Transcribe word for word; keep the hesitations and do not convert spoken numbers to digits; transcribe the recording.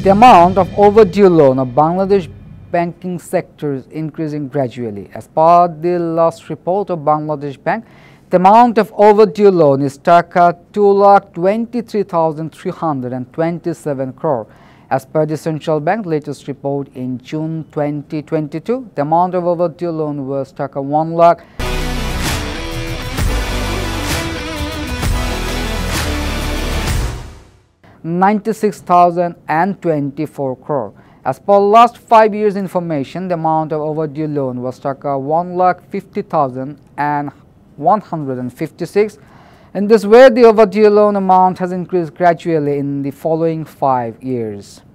The amount of overdue loan of Bangladesh banking sector is increasing gradually. As per the last report of Bangladesh Bank, the amount of overdue loan is two lakh twenty-three thousand three hundred twenty-seven crore. As per the Central Bank latest report in June twenty twenty-two, the amount of overdue loan was one lakh ninety-six thousand twenty-four crore. As per last five years information, the amount of overdue loan was one lakh fifty thousand one hundred fifty-six. In this way, the overdue loan amount has increased gradually in the following five years.